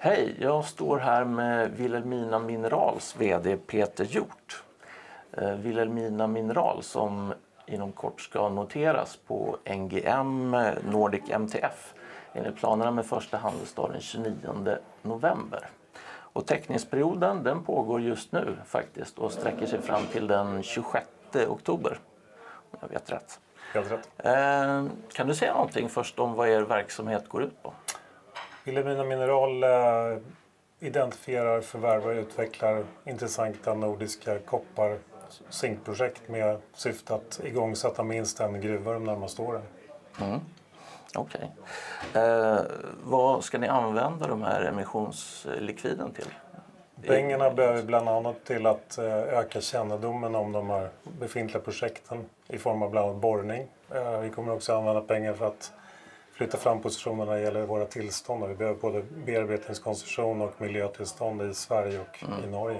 Hej, jag står här med Vilhelmina Minerals vd Peter Hjort. Vilhelmina Mineral som inom kort ska noteras på NGM Nordic MTF enligt planerna med första handelsdag den 29 november. Och teckningsperioden den pågår just nu faktiskt och sträcker sig fram till den 26 oktober. Om jag vet rätt. Helt rätt. Kan du säga någonting först om vad er verksamhet går ut på? Vilhelmina Mineral identifierar, förvärvar och utvecklar intressanta nordiska koppar- zinkprojekt med syfte att igångsätta minst en gruva de närmaste åren. Okej. Vad ska ni använda de här emissionslikviden till? Pengarna behöver bland annat till att öka kännedomen om de här befintliga projekten i form av bland annat borrning. Vi kommer också använda pengar för att flytta fram positionerna när det gäller våra tillstånd. Vi behöver både bearbetningskoncession och miljötillstånd i Sverige och i Norge.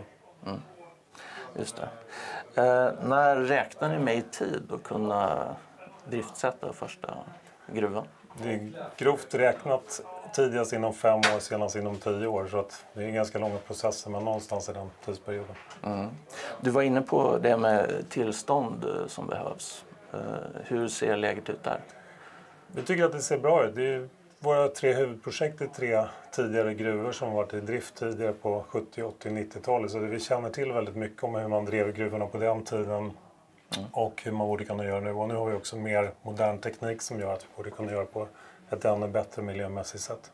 Just det. När räknar ni med i tid att kunna driftsätta första gruvan? Det är grovt räknat tidigast inom 5 år, senast inom 10 år. Så att det är ganska långa processer, men någonstans i den tidsperioden. Du var inne på det med tillstånd som behövs. Hur ser läget ut där? Vi tycker att det ser bra ut. Det är våra 3 huvudprojekt i 3 tidigare gruvor som varit i drift tidigare på 70-, 80-, 90-talet. Så vi känner till väldigt mycket om hur man drev gruvorna på den tiden och hur man borde kunna göra nu. Och nu har vi också mer modern teknik som gör att vi borde kunna göra på ett ännu bättre miljömässigt sätt.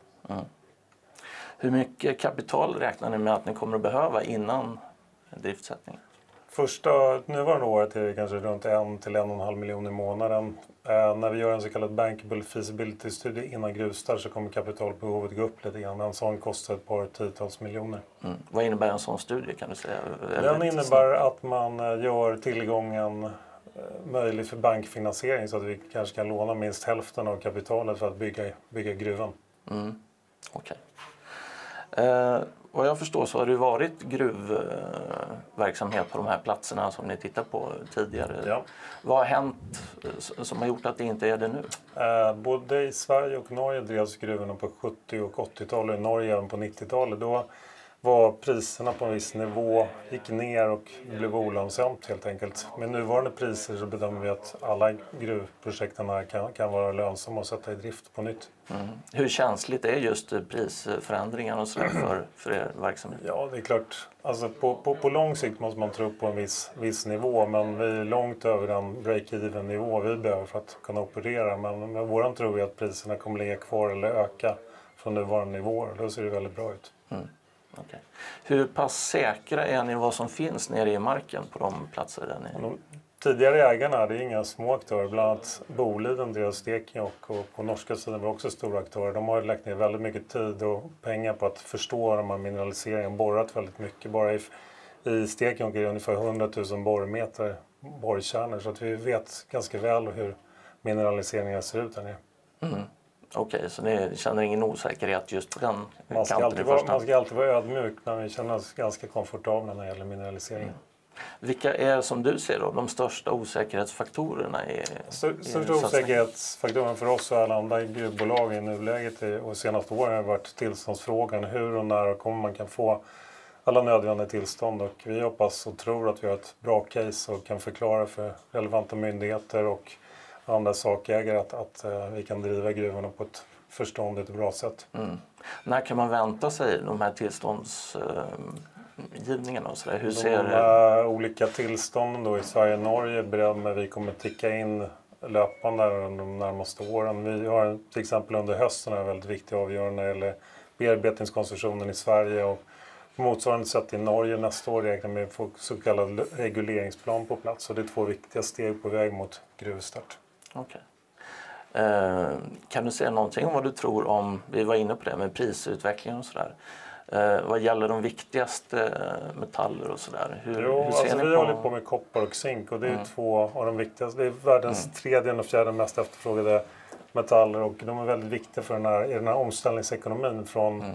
Hur mycket kapital räknar ni med att ni kommer att behöva innan driftsättningen? Nuvarande året är det kanske runt 1 till 1,5 miljoner i månaden. När vi gör en så kallad bankable feasibility-studie innan gruvstart så kommer kapitalbehovet gå upp lite grann. En sån kostar ett par tiotals miljoner. Vad innebär en sån studie kan du säga? Den innebär att man gör tillgången möjlig för bankfinansiering så att vi kanske kan låna minst hälften av kapitalet för att bygga gruvan. Okej. Vad jag förstår så har det varit gruvverksamhet på de här platserna som ni tittar på tidigare. Ja. Vad har hänt som har gjort att det inte är det nu? Både i Sverige och Norge drevs gruvorna på 70- och 80-talet, i Norge även på 90-talet. Då var priserna på en viss nivå, gick ner och blev olönsamt helt enkelt. Med nuvarande priser så bedömer vi att alla gruvprojekten här kan vara lönsamma och sätta i drift på nytt. Hur känsligt är just prisförändringarna och så för er verksamhet? Ja, det är klart. Alltså på lång sikt måste man tro på en viss nivå, men vi är långt över den break-even nivå vi behöver för att kunna operera. Men med våran tror vi att priserna kommer ligga kvar eller öka från nuvarande nivåer. Då ser det väldigt bra ut. Okay. Hur pass säkra är ni vad som finns nere i marken på de platser där ni... De tidigare ägarna, det är inga små aktörer. Bland annat Boliden drev Stekenjokk och på norska sidan var också stora aktörer. De har lagt ner väldigt mycket tid och pengar på att förstå de här mineraliseringen. Borrat väldigt mycket. Bara i Stekenjokk är det ungefär 100 000 borrmeter borrkärnor. Så att vi vet ganska väl hur mineraliseringen ser ut där nere. Okej, så ni känner ingen osäkerhet just på den man ska kanten i första hand? Man ska alltid vara ödmjuk, men vi känner oss ganska komfortabla när det gäller mineraliseringen. Vilka är som du ser då de största osäkerhetsfaktorerna? Största osäkerhetsfaktorerna för oss och alla andra gruvbolag i nuläget och senaste åren har varit tillståndsfrågan. Hur och när kommer man kan få alla nödvändiga tillstånd, och vi hoppas och tror att vi har ett bra case och kan förklara för relevanta myndigheter och andra sakägare att vi kan driva gruvorna på ett förståndigt och bra sätt. När kan man vänta sig de här tillståndsgivningarna och sådär? Hur ser de olika tillstånden då i Sverige och Norge bedömer vi kommer ticka in löpande de närmaste åren. Vi har till exempel under hösten en väldigt viktig avgörande när det gäller bearbetningskoncessionen i Sverige, och på motsvarande sätt i Norge nästa år räknar med att få så kallad reguleringsplan på plats. Så det är 2 viktiga steg på väg mot gruvstart. Okej. Kan du säga någonting om vad du tror om, vi var inne på det med prisutvecklingen och sådär. Vad gäller de viktigaste metaller och sådär? Hur ser ni vi håller på med koppar och zink, och det är 2 av de viktigaste. Det är världens 3:e och 4:e mest efterfrågade metaller, och de är väldigt viktiga för den här omställningsekonomin från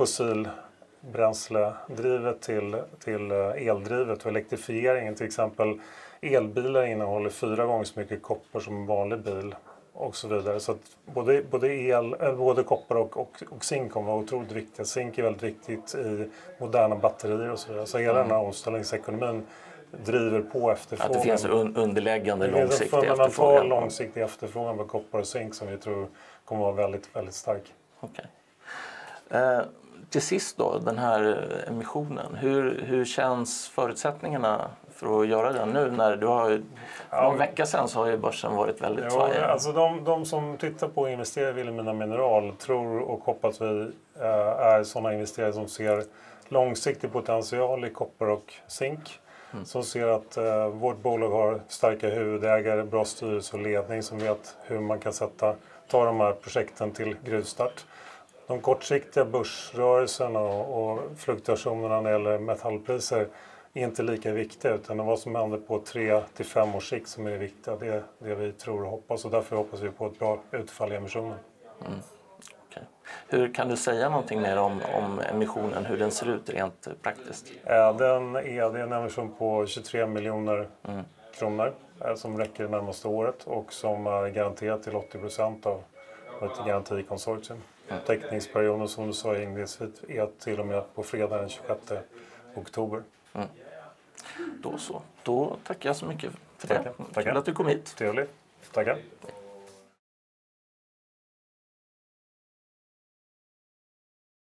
fossilbränsledrivet till eldrivet och elektrifieringen. Till exempel elbilar innehåller 4 gånger så mycket koppar som en vanlig bil. och så vidare. Så att både koppar och zink kommer vara otroligt viktiga. Zink är väldigt viktigt i moderna batterier och så vidare. Så hela den här omställningsekonomin driver på efterfrågan. Att det finns underliggande långsiktig efterfrågan. Det finns en fundamental långsiktig efterfrågan på koppar och zink som vi tror kommer vara väldigt, väldigt stark. Okej. Till sist då, den här emissionen. Hur känns förutsättningarna för att göra den nu? När du har någon vecka sedan så har ju börsen varit väldigt svajig. Alltså de som tittar på att investera i Vilhelmina Mineral tror och hoppas vi är sådana investerare som ser långsiktig potential i koppar och zink. Som ser att vårt bolag har starka huvudägare, bra styrelse och ledning som vet hur man kan ta de här projekten till gruvstart. De kortsiktiga börsrörelserna och fluktuationerna när det gäller metallpriser är inte lika viktiga, utan vad som händer på 3 till 5 års sikt som är det viktiga. Det är det vi tror och hoppas, och därför hoppas vi på ett bra utfall i emissionen. Okay. Hur kan du säga någonting mer om emissionen, hur den ser ut rent praktiskt? Det är en emission på 23 miljoner kronor som räcker det närmaste året och som är garanterat till 80% av ett garantikonsortium. Teckningsperioden som du sa inledningsvis är till och med på fredag den 26 oktober. Då så. Då tackar jag så mycket för det. Tackar. Kul att du kom hit. Trevligt. Tackar.